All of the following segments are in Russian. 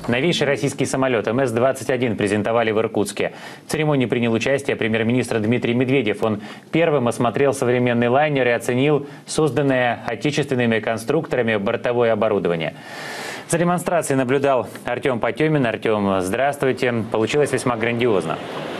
Новейший российский самолет МС-21 презентовали в Иркутске. В церемонии принял участие премьер-министр Дмитрий Медведев. Он первым осмотрел современный лайнер и оценил созданное отечественными конструкторами бортовое оборудование. За демонстрацией наблюдал Артем Потемин. Артем, здравствуйте. Получилось весьма грандиозно.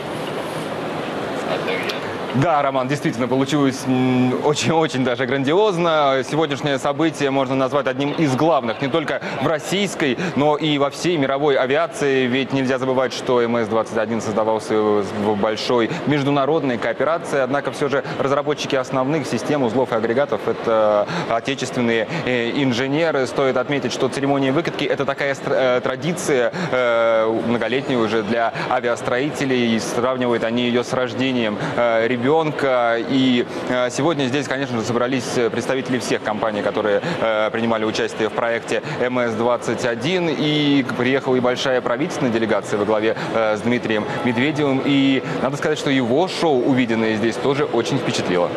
Да, Роман, действительно, получилось очень-очень даже грандиозно. Сегодняшнее событие можно назвать одним из главных не только в российской, но и во всей мировой авиации. Ведь нельзя забывать, что МС-21 создавался в большой международной кооперации. Однако все же разработчики основных систем, узлов и агрегатов – это отечественные инженеры. Стоит отметить, что церемония выкатки – это такая традиция многолетняя уже для авиастроителей. И сравнивают они ее с рождением ребенка. И сегодня здесь, конечно же, собрались представители всех компаний, которые принимали участие в проекте МС-21. И приехала и большая правительственная делегация во главе с Дмитрием Медведевым. И надо сказать, что его шоу, увиденное здесь, тоже очень впечатлило.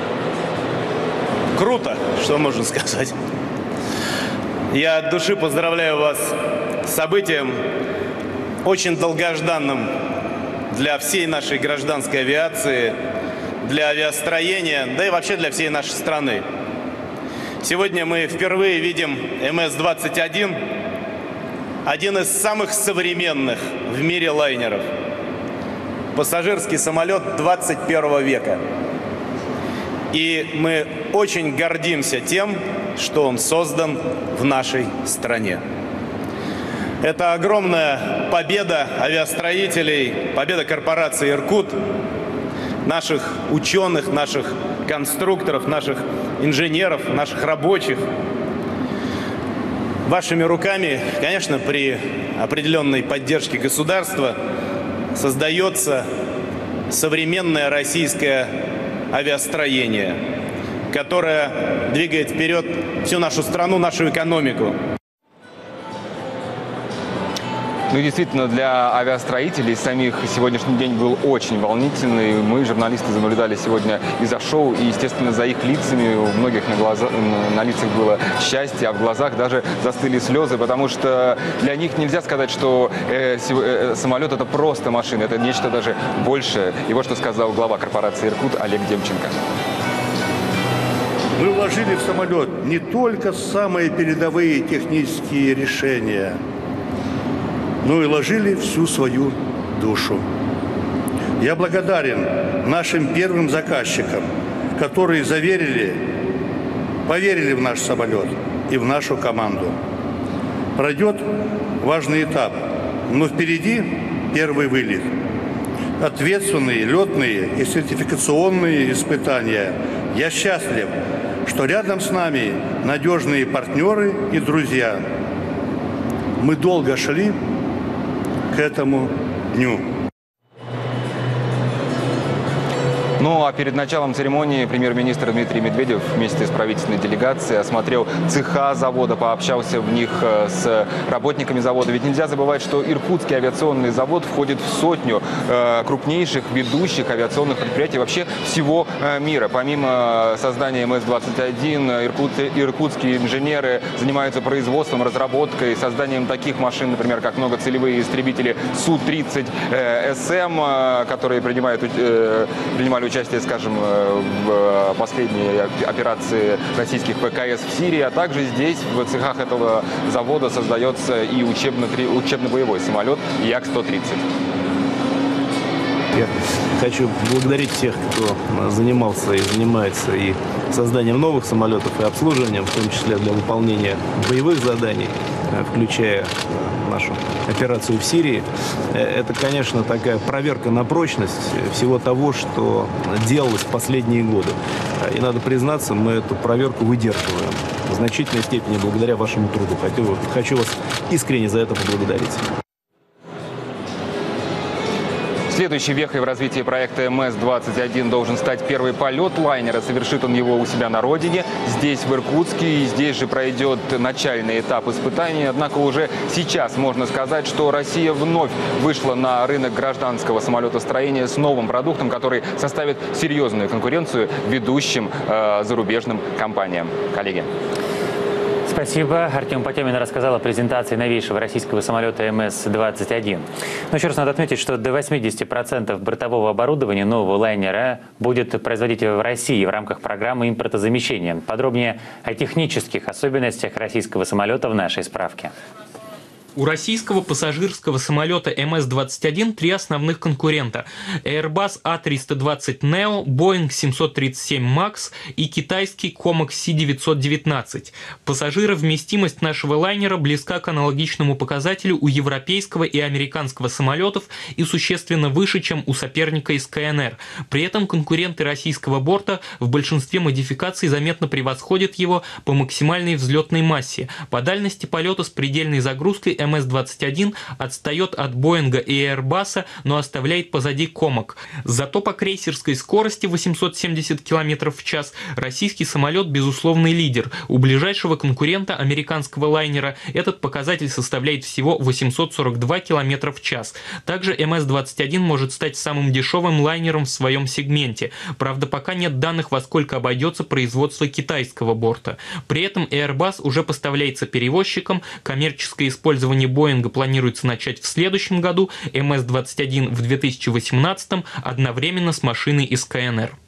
Круто, что можно сказать. Я от души поздравляю вас с событием, очень долгожданным для всей нашей гражданской авиации, для авиастроения, да и вообще для всей нашей страны. Сегодня мы впервые видим МС-21, один из самых современных в мире лайнеров. Пассажирский самолет 21 века. И мы очень гордимся тем, что он создан в нашей стране. Это огромная победа авиастроителей, победа корпорации «Иркут», наших ученых, наших конструкторов, наших инженеров, наших рабочих. Вашими руками, конечно, при определенной поддержке государства создается современное российское авиастроение, которое двигает вперед всю нашу страну, нашу экономику. Ну, действительно, для авиастроителей самих сегодняшний день был очень волнительный. Мы, журналисты, наблюдали сегодня и за шоу, и, естественно, за их лицами. У многих на лицах было счастье, а в глазах даже застыли слезы, потому что для них нельзя сказать, что самолет – это просто машина, это нечто даже большее. И вот что сказал глава корпорации «Иркут» Олег Демченко. Мы вложили в самолет не только самые передовые технические решения, но и вложили всю свою душу. Я благодарен нашим первым заказчикам, которые поверили в наш самолет и в нашу команду. Пройдет важный этап, но впереди первый вылет. Ответственные летные и сертификационные испытания. Я счастлив, что рядом с нами надежные партнеры и друзья. Мы долго шли к этому дню. Ну а перед началом церемонии премьер-министр Дмитрий Медведев вместе с правительственной делегацией осмотрел цеха завода, пообщался в них с работниками завода. Ведь нельзя забывать, что Иркутский авиационный завод входит в сотню крупнейших ведущих авиационных предприятий вообще всего мира. Помимо создания МС-21, иркутские инженеры занимаются производством, разработкой, созданием таких машин, например, как многоцелевые истребители Су-30СМ, которые принимали участие, скажем, в последней операции российских ПКС в Сирии, а также здесь, в цехах этого завода, создается и учебно-боевой самолет Як-130. Я хочу благодарить тех, кто занимался и занимается и созданием новых самолетов, и обслуживанием, в том числе для выполнения боевых заданий, включая нашу операцию в Сирии. Это, конечно, такая проверка на прочность всего того, что делалось в последние годы. И надо признаться, мы эту проверку выдерживаем в значительной степени благодаря вашему труду. Хочу вас искренне за это поблагодарить. Следующей вехой в развитии проекта МС-21 должен стать первый полет лайнера. Совершит он его у себя на родине, здесь, в Иркутске. И здесь же пройдет начальный этап испытаний. Однако уже сейчас можно сказать, что Россия вновь вышла на рынок гражданского самолетостроения с новым продуктом, который составит серьезную конкуренцию ведущим зарубежным компаниям. Коллеги. Спасибо. Артем Потемин рассказал о презентации новейшего российского самолета МС-21. Но еще раз надо отметить, что до 80% бортового оборудования нового лайнера будет производить в России в рамках программы импортозамещения. Подробнее о технических особенностях российского самолета в нашей справке. У российского пассажирского самолета МС-21 три основных конкурента – Airbus A320neo, Boeing 737 MAX и китайский Comac C919. Пассажировместимость нашего лайнера близка к аналогичному показателю у европейского и американского самолетов и существенно выше, чем у соперника из КНР. При этом конкуренты российского борта в большинстве модификаций заметно превосходят его по максимальной взлетной массе. По дальности полета с предельной загрузкой МС-21 отстает от Боинга и Airbus, но оставляет позади Comac. Зато по крейсерской скорости 870 км в час российский самолет безусловный лидер. У ближайшего конкурента американского лайнера этот показатель составляет всего 842 км в час. Также МС-21 может стать самым дешевым лайнером в своем сегменте. Правда, пока нет данных, во сколько обойдется производство китайского борта. При этом Airbus уже поставляется перевозчикам, коммерческое использование Боинга планируется начать в следующем году, МС-21 в 2018, одновременно с машиной из КНР.